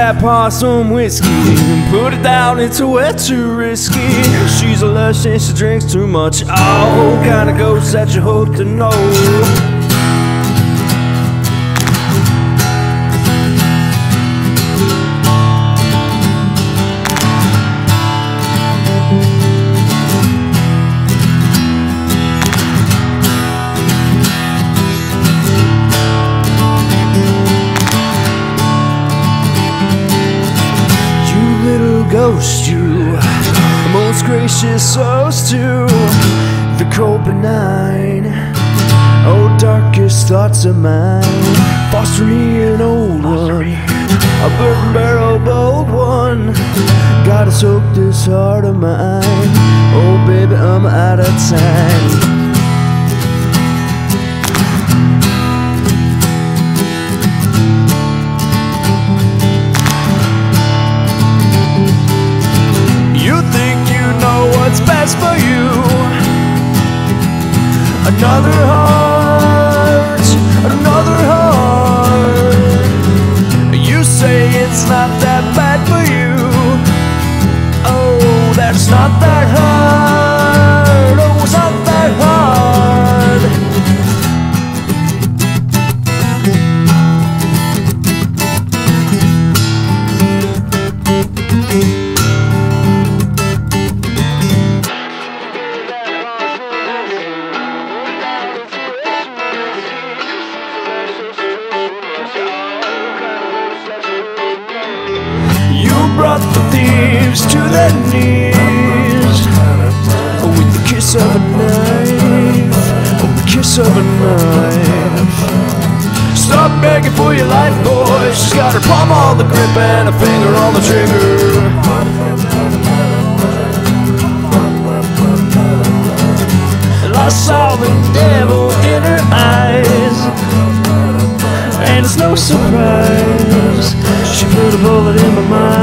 that possum whiskey and put it down, it's way too risky. She's a lush and she drinks too much. Oh, kind of ghost that you hope to know. Ghost, you most gracious host to the cold benign. Oh, darkest thoughts of mine, foster me an old one, a burden barrel bold one. Gotta soak this heart of mine. Oh baby, I'm out of time. What's best for you? Another heart, another heart. You say it's not that bad for you. Oh, that's not that hard. Oh, it's not that brought the thieves to their knees with the kiss of a knife, the kiss of a knife. Stop begging for your life, boy. She's got her palm on the grip and a finger on the trigger. And I saw the devil in her eyes, and it's no surprise she put a bullet in my mind.